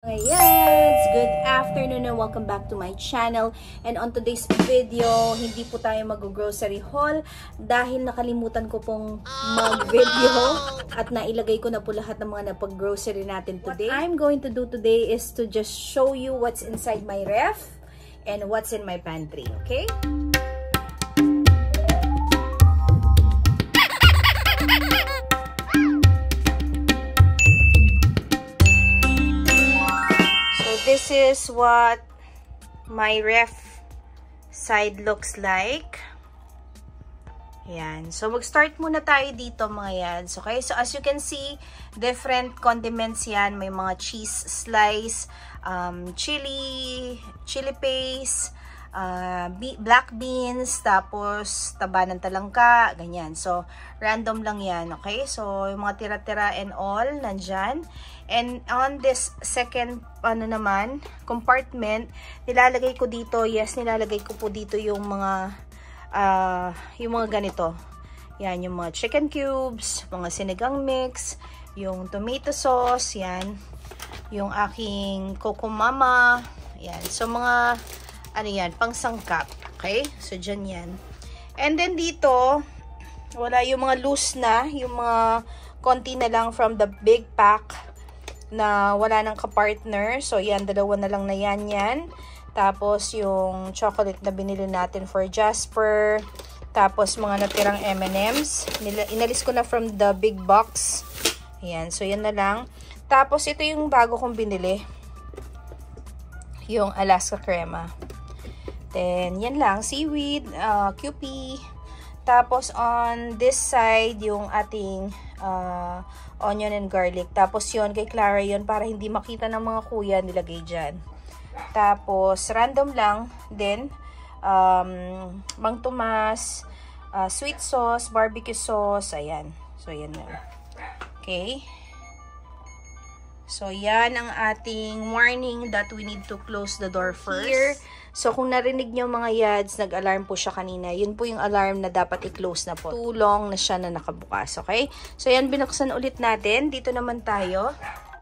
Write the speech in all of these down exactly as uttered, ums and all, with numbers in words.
Yes, good afternoon and welcome back to my channel. And on today's video, hindi po tayo mag-grocery haul dahil nakalimutan ko pong mag-video at nailagay ko na po lahat ng mga napag-grocery natin today. What I'm going to do today is to just show you what's inside my ref and what's in my pantry, okay? This is what my ref side looks like. Yan. So, mag-start muna tayo dito mga yan. So, okay? So, as you can see, different condiments yan. May mga cheese slice, um, chili, chili paste, uh, black beans, tapos taba ng talangka, ganyan. So, random lang yan. Okay? So, yung mga tira-tira and all, nandyan. And on this second, ano naman, compartment, nilalagay ko dito, yes, nilalagay ko po dito yung mga, uh, yung mga ganito. Yan, yung mga chicken cubes, mga sinigang mix, yung tomato sauce, yan, yung aking Coco Mama, yan. So, mga, ano yan, pang sangkap. Okay? So, dyan yan. And then dito, wala yung mga loose na, yung mga konti na lang from the big pack, na wala nang kapartner. So, yan, dalawa na lang na yan yan. Tapos, yung chocolate na binili natin for Jasper. Tapos, mga natirang M and M's. Inalis ko na from the big box. Ayan, so yan na lang. Tapos, ito yung bago kong binili. Yung Alaska Crema. Then, yan lang. Seaweed, uh, Q P. Tapos, on this side, yung ating uh, onion and garlic. Tapos yon kay Clara yon para hindi makita ng mga kuya, nilagay dyan. Tapos random lang din, um, Mang Tomas, uh, sweet sauce, barbecue sauce, ayan. So yan na. Okay. So yan ang ating warning that we need to close the door first. Here, so kung narinig nyo mga yads, nag-alarm po siya kanina. Yun po yung alarm na dapat i-close na po. Too long na siya na nakabukas, okay? So yan, binuksan ulit natin. Dito naman tayo.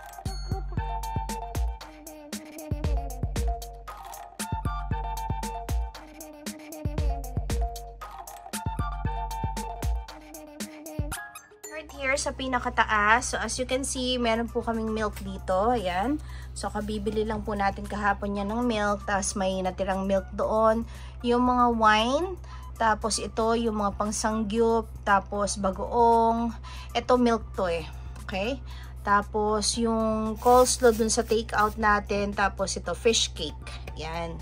Here sa pinakataas. So, as you can see, meron po kaming milk dito. Ayan. So, kabibili lang po natin kahapon yan ng milk. Tapos, may natirang milk doon. Yung mga wine. Tapos, ito, yung mga pangsangyup. Tapos, bagoong. Ito, milk to eh. Okay? Tapos, yung coleslaw dun sa take-out natin. Tapos, ito, fish cake. Ayan.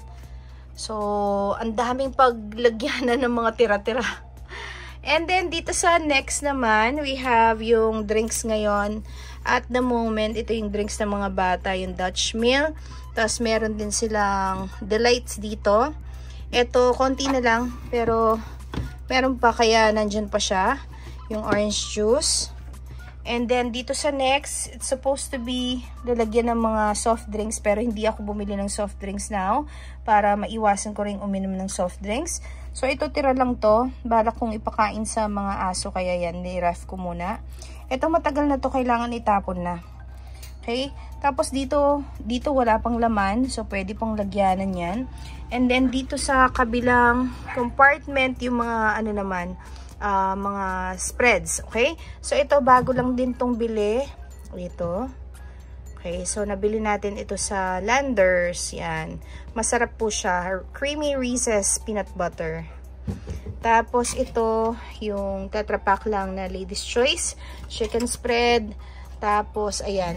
So, ang daming paglagyanan ng mga tira-tira. And then, dito sa next naman, we have yung drinks ngayon. At the moment, ito yung drinks ng mga bata, yung Dutch Mill. Tapos, meron din silang delights dito. Ito, konti na lang, pero meron pa, kaya nandyan pa siya. Yung orange juice. And then, dito sa next, it's supposed to be lalagyan ng mga soft drinks, pero hindi ako bumili ng soft drinks now, para maiwasan ko rin uminom ng soft drinks. So, ito tira lang to. Balak kong ipakain sa mga aso, kaya yan, ni-ref ko muna. Ito matagal na to, kailangan itapon na. Okay? Tapos dito, dito wala pang laman, so pwede pang lagyanan yan. And then dito sa kabilang compartment, yung mga ano naman, uh, mga spreads. Okay? So, ito bago lang din tong bili. Ito. Okay, so nabili natin ito sa Landers. Yan. Masarap po siya. Creamy Reese's peanut butter. Tapos ito, yung Tetra Pak lang na Ladies Choice. Chicken spread. Tapos, ayan.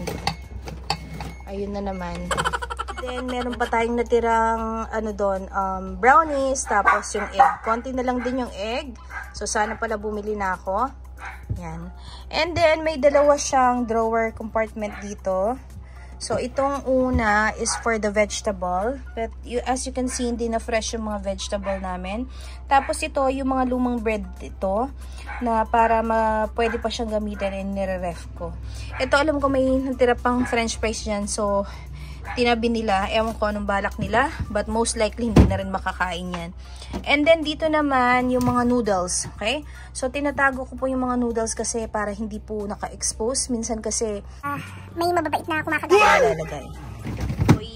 Ayun na naman. Then, meron pa tayong natirang, ano doon, um, brownies. Tapos yung egg. Konti na lang din yung egg. So, sana pala bumili na ako. Yan. And then, may dalawa siyang drawer compartment dito. So, itong una is for the vegetable. But, you, as you can see, hindi na fresh yung mga vegetable namin. Tapos, ito, yung mga lumang bread ito, na para ma, pwede pa siyang gamitin and nire-ref ko. Ito, alam ko may natira pang french fries dyan. So, tinabi nila. Ewan ko anong balak nila. But, most likely, hindi na rin makakain yan. And then, dito naman, yung mga noodles. Okay? So, tinatago ko po yung mga noodles kasi para hindi po naka-expose. Minsan kasi, Uh, may mababait na kumakagat. Lalagay.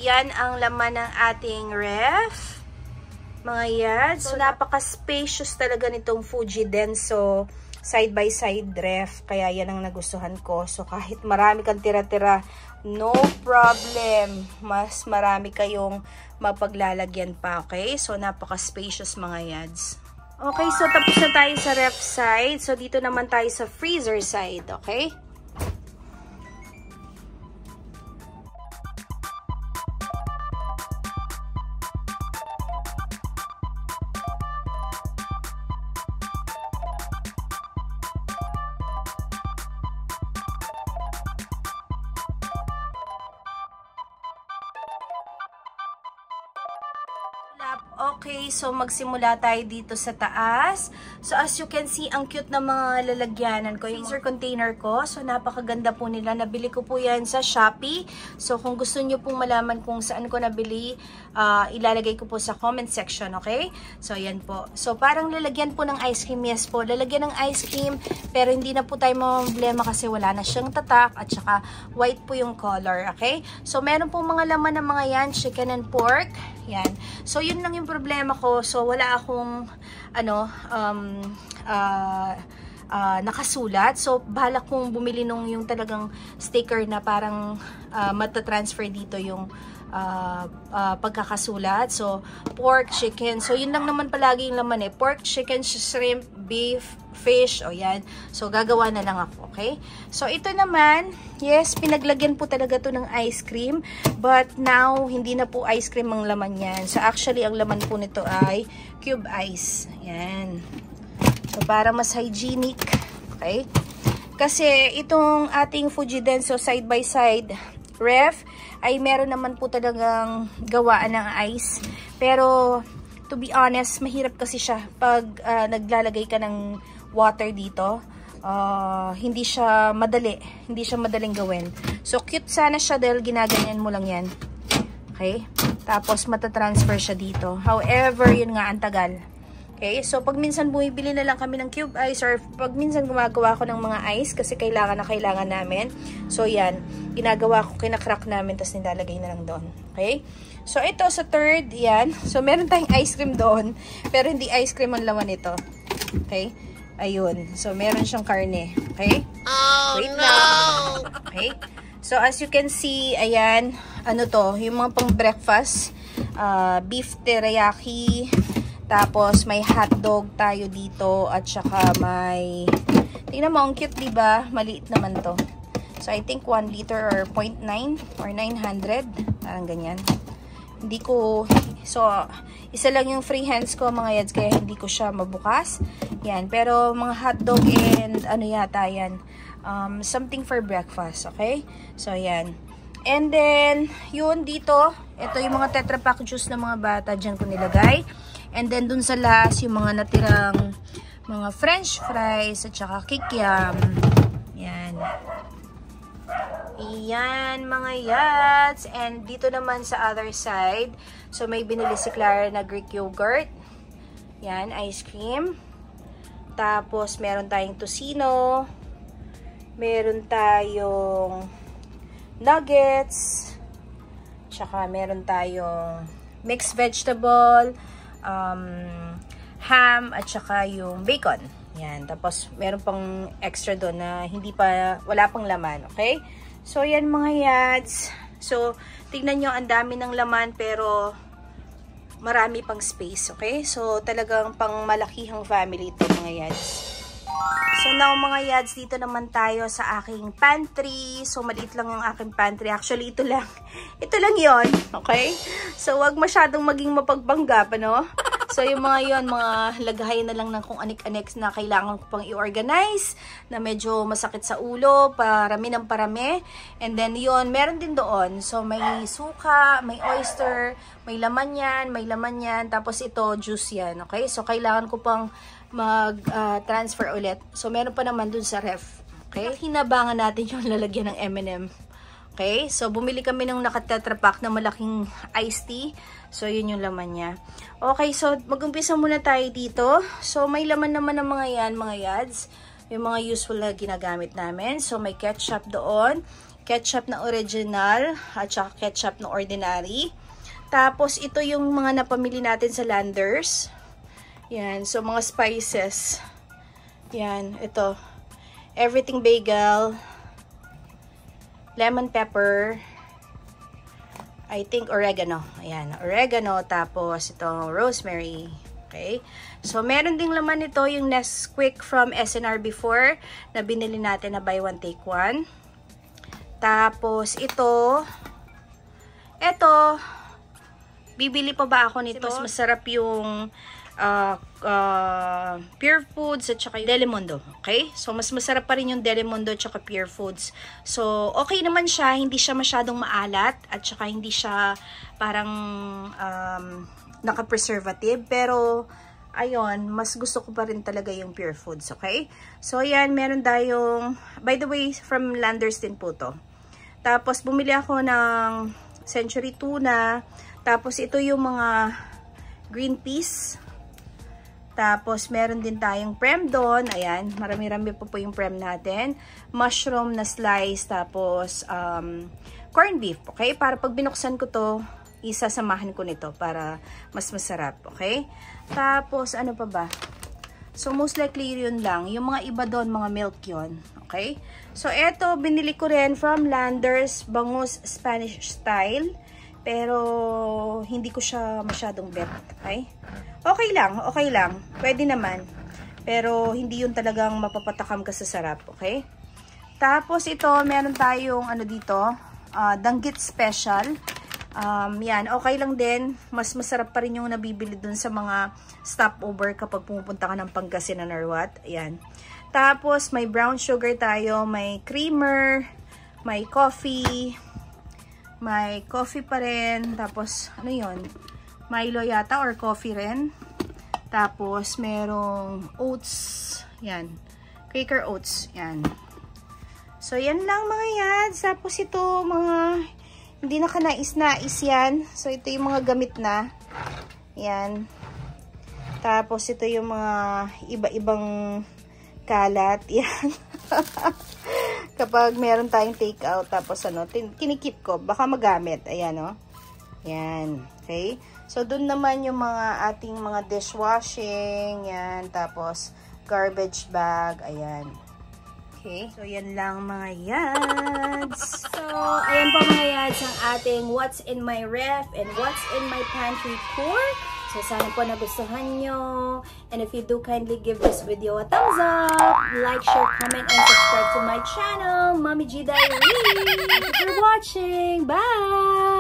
yan ang laman ng ating ref. Mga yads. So, napaka-spacious talaga nitong Fuji Denso side-by-side ref. Kaya yan ang nagustuhan ko. So, kahit marami kang tira-tira, no problem. Mas marami kayong mapaglalagyan pa, okay? So, napaka-spacious mga yads. Okay, so tapos na tayo sa ref side. So, dito naman tayo sa freezer side, okay? Okay, so magsimula tayo dito sa taas. So as you can see, ang cute na mga lalagyanan ko, yung freezer container ko. So napakaganda po nila. Nabili ko po yan sa Shopee. So kung gusto nyo pong malaman kung saan ko nabili, uh, ilalagay ko po sa comment section, okay? So yan po. So parang lalagyan po ng ice cream. Yes po, lalagyan ng ice cream. Pero hindi na po tayo problema kasi wala na siyang tatak at saka white po yung color, okay? So meron po mga laman ng mga yan, chicken and pork. Yan. So yun lang yung problema ko. So wala akong ano um uh, uh, nakasulat. So bahala kong bumili nung yung talagang sticker na parang uh, mata-transfer dito yung uh, uh, pagkakasulat. So pork, chicken. So yun lang naman palagi yung laman eh. Pork, chicken, shrimp, beef, fish. O yan. So gagawa na lang ako. Okay? So ito naman, yes, pinaglagyan po talaga to ng ice cream. But now, hindi na po ice cream ang laman yan. So actually, ang laman po nito ay cube ice. Yan. So para mas hygienic. Okay? Kasi itong ating Fuji Denso side by side ref ay meron naman po talagang gawaan ng ice. Pero to be honest, mahirap kasi siya pag uh, naglalagay ka ng water dito. Uh, hindi siya madali. Hindi siya madaling gawin. So, cute sana siya dahil ginaganyan mo lang yan. Okay? Tapos, matatransfer siya dito. However, yun nga, ang tagal. Okay? So, pag minsan bumibili na lang kami ng cube ice or pag minsan gumagawa ko ng mga ice kasi kailangan na kailangan namin. So, yan. Ginagawa ko, kinakrak namin tapos nilalagay na lang doon. Okay? So, ito sa third, yan. So, meron tayong ice cream doon. Pero hindi ice cream ang laman ito. Okay? Ayun. So, meron siyang karne. Okay? Oh, wait no! lang. Okay? So, as you can see, ayan, ano to, yung mga pang breakfast, uh, beef teriyaki, tapos may hotdog tayo dito, at saka may, tingnan mo, ang cute, diba? Maliit naman to. So, I think one liter or zero point nine or nine hundred. Parang ganyan. Hindi ko, so, isa lang yung free hands ko mga yads, kaya hindi ko siya mabukas. Yan, pero mga hotdog and ano yata yan, um, something for breakfast, okay? So, yan. And then, yun dito, ito yung mga Tetra Pak juice ng mga bata, dyan ko nilagay. And then, dun sa last, yung mga natirang mga french fries at saka kikiam. Yan. Iyan, mga yads. And dito naman sa other side, so may binili si Clara na Greek yogurt. Yan, ice cream. Tapos, meron tayong tocino. Meron tayong nuggets. Tsaka, meron tayong mixed vegetable, um, ham, at saka yung bacon. Yan. Tapos, meron pang extra doon na hindi pa, wala pang laman. Okay? So, yan mga yads. So, tignan nyo, ang dami ng laman pero marami pang space, okay? So, talagang pang malakihang family ito mga yads. So, now mga yads, dito naman tayo sa aking pantry. So, maliit lang yung aking pantry. Actually, ito lang. Ito lang yon, okay? So, wag masyadong maging mapagpanggap, ano? So, yung mga yon, mga lagay na lang ng kung anik-anik na kailangan ko pang i-organize, na medyo masakit sa ulo, parami ng parami. And then, yon, meron din doon. So, may suka, may oyster, may laman yan, may laman yan. Tapos, ito, juice yan, okay? So, kailangan ko pang mag-transfer uh, ulit. So, meron pa naman dun sa ref. Okay? Hinabangan natin yung lalagyan ng M and M. Okay? So, bumili kami ng naka-tetra pack na malaking iced tea. So, yun yung laman niya. Okay, so, mag-umpisa muna tayo dito. So, may laman naman ng mga yan, mga yads. Yung mga useful na ginagamit namin. So, may ketchup doon. ketchup na original at saka ketchup na ordinary. Tapos ito yung mga napamili natin sa Landers. Yan, so mga spices. Yan, ito. Everything bagel, lemon pepper, I think oregano. Ayan, oregano, tapos ito rosemary. Okay? So meron ding laman ito yung Nesquik from S N R before na binili natin na buy one take one. Tapos ito, ito, bibili pa ba ako nito? Mas masarap yung uh, uh, Pure Foods at saka yung Delimundo. Okay? So, mas masarap pa rin yung Delimundo at saka Pure Foods. So, okay naman siya. Hindi siya masyadong maalat at saka hindi siya parang um, naka-preservative. Pero, ayun, mas gusto ko pa rin talaga yung Pure Foods. Okay? So, yan. Meron tayong, by the way, from Landers din po to. Tapos, bumili ako ng Century Tuna. Tapos, ito yung mga green peas. Tapos, meron din tayong prem doon. Ayan, marami-rami po po yung prem natin. Mushroom na slice. Tapos, um, corned beef. Okay? Para pag binuksan ko to, isasamahan ko nito para mas masarap. Okay? Tapos, ano pa ba? So, most likely yun lang. Yung mga iba doon, mga milk yun. Okay? So, eto, binili ko rin from Landers, bangus Spanish style. Pero, hindi ko siya masyadong bet. Okay? Okay lang, okay lang. Pwede naman. Pero, hindi yun talagang mapapatakam ka sa sarap. Okay? Tapos, ito, meron tayong, ano dito, uh, danggit special. Um, yan, okay lang din. Mas masarap pa rin yung nabibili dun sa mga stopover kapag pumupunta ka ng Pangasinan or what. Ayan. Tapos, may brown sugar tayo, may creamer, may coffee, may coffee pa rin. Tapos, ano yun? Milo yata or coffee rin. Tapos, merong oats. Yan. Quaker oats. Yan. So, yan lang mga yads. Tapos, ito, mga hindi na kanais-nais yan. So, ito yung mga gamit na. Yan. Tapos, ito yung mga iba-ibang kalat. Yan. Kapag meron tayong take out, tapos ano, kinikip ko. Baka magamit. Ayan, o. Oh. Yan. Okay. So, dun naman yung mga ating mga dishwashing. Yan. Tapos, garbage bag. Ayan. Okay. So, yan lang mga yads. So, ayan po mga yads ang ating what's in my ref and what's in my pantry tour. So, sana po nagustuhan nyo. And if you do, kindly give this video a thumbs up. Like, share, comment, and subscribe to my channel, Mommy G Diary. Thank you for watching. Bye!